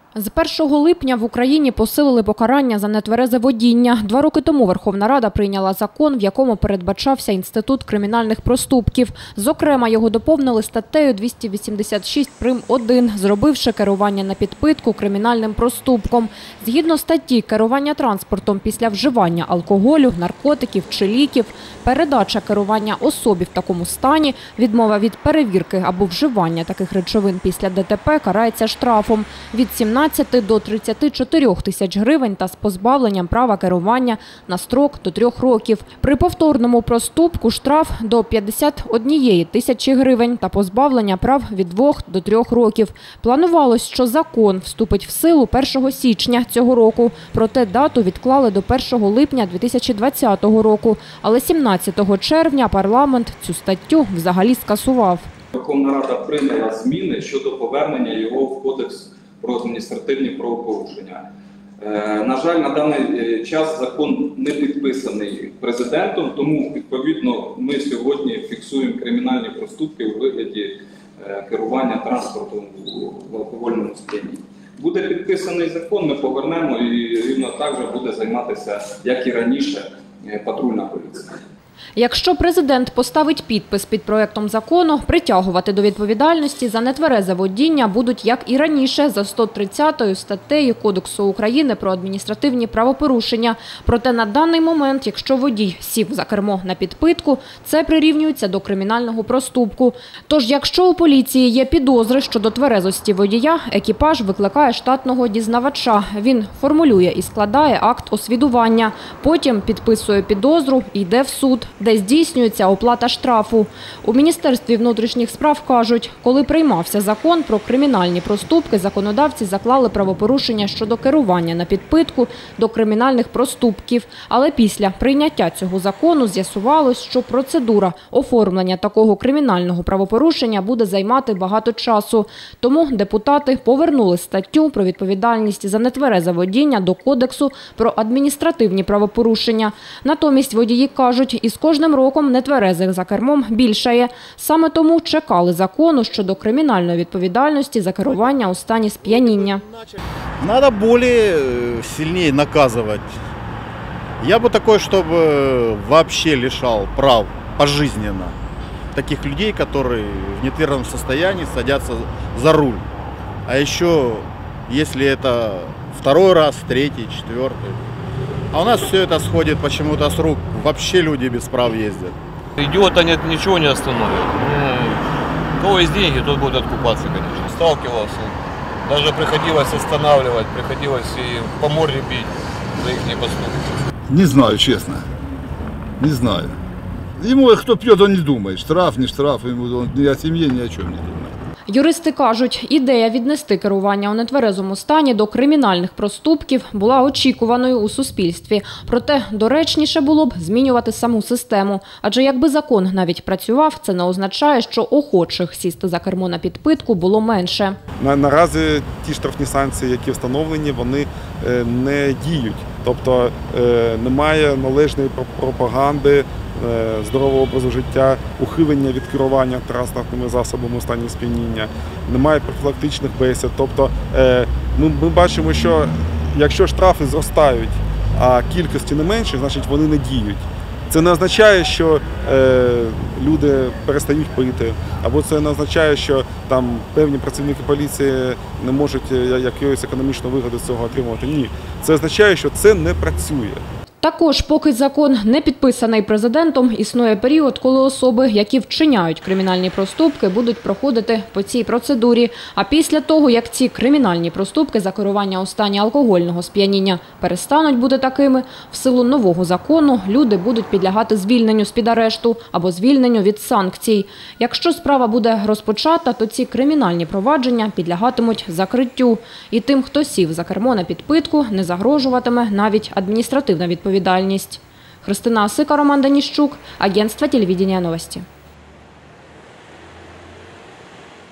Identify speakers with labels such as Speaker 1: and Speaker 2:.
Speaker 1: З 1 липня в Україні посилили покарання за нетверезе водіння. 2 роки тому Верховна Рада прийняла закон, в якому передбачався інститут кримінальних проступків. Зокрема, його доповнили статтею 286 прим.1, зробивши керування на підпитку кримінальним проступком. Згідно статті, керування транспортом після вживання алкоголю, наркотиків чи ліків, передача керування особі в такому стані, відмова від перевірки або вживання таких речовин після ДТП карається штрафом від 17 до 34 тисяч гривень та з позбавленням права керування на строк до 3 років. При повторному проступку штраф до 51 тисячі гривень та позбавлення прав від 2 до 3 років. Планувалось, що закон вступить в силу 1 січня цього року, проте дату відклали до 1 липня 2020 року. Але 17 червня парламент цю статтю взагалі скасував.
Speaker 2: Верховна Рада прийняла зміни щодо повернення його в Кодекс про адміністративні правопорушення. На жаль, на даний час закон не підписаний президентом, тому, відповідно, ми сьогодні фіксуємо кримінальні проступки у вигляді керування транспортом в алкогольному сп'янінні. Буде підписаний закон, ми повернемо і рівно так же буде займатися, як і раніше, патрульна поліція.
Speaker 1: Якщо президент поставить підпис під проектом закону, притягувати до відповідальності за нетверезе водіння будуть, як і раніше, за 130 статтею Кодексу України про адміністративні правопорушення. Проте на даний момент, якщо водій сів за кермо на підпитку, це прирівнюється до кримінального проступку. Тож, якщо у поліції є підозри щодо тверезості водія, екіпаж викликає штатного дізнавача. Він формулює і складає акт освідування. Потім підписує підозру і йде в суд, де здійснюється оплата штрафу. У Міністерстві внутрішніх справ кажуть, коли приймався закон про кримінальні проступки, законодавці заклали правопорушення щодо керування на підпитку до кримінальних проступків. Але після прийняття цього закону з'ясувалось, що процедура оформлення такого кримінального правопорушення буде займати багато часу. Тому депутати повернули статтю про відповідальність за нетверезе водіння до Кодексу про адміністративні правопорушення. Натомість водії кажуть, із кожним роком нетверезих за кермом більшає. Саме тому чекали закону щодо кримінальної відповідальності за керування у стані сп'яніння.
Speaker 3: Треба більш сильніше наказувати. Я би такий, щоб взагалі лишав прав пожизненно таких людей, які в нетверезому стані садяться за руль. А ще, якщо це второй раз, третий, четвертый. А у нас все это сходит почему-то с рук. Вообще люди без прав ездят.
Speaker 4: Идиота ничего не остановит. У кого есть деньги, тот будет откупаться, конечно. Сталкивался. Даже приходилось останавливать, приходилось и по морде бить за их поступки.
Speaker 5: Не знаю, честно. Не знаю. Ему кто пьет, он не думает. Штраф, не штраф, он ни о семье, ни о чем не думает.
Speaker 1: Юристи кажуть, ідея віднести керування у нетверезому стані до кримінальних проступків була очікуваною у суспільстві. Проте доречніше було б змінювати саму систему. Адже якби закон навіть працював, це не означає, що охочих сісти за кермо на підпитку було менше.
Speaker 6: Наразі ті штрафні санкції, які встановлені, вони не діють. Тобто немає належної пропаганди, здорового образу життя, ухилення від керування транспортними засобами у стані сп'яніння, немає профілактичних бесід. Тобто ми бачимо, що якщо штрафи зростають, а кількості не менше, значить вони не діють. Це не означає, що люди перестають пити, або це не означає, що там певні працівники поліції не можуть якоїсь економічної вигоди з цього отримувати. Ні. Це означає, що це не працює.
Speaker 1: Також, поки закон не підписаний президентом, існує період, коли особи, які вчиняють кримінальні проступки, будуть проходити по цій процедурі. А після того, як ці кримінальні проступки за керування у стані алкогольного сп'яніння перестануть бути такими, в силу нового закону люди будуть підлягати звільненню з-під арешту або звільненню від санкцій. Якщо справа буде розпочата, то ці кримінальні провадження підлягатимуть закриттю. І тим, хто сів за кермо на підпитку, не загрожуватиме навіть адміністративна відповідальність. Христина Осика, Роман Даніщук, агентство телевидения «Новости».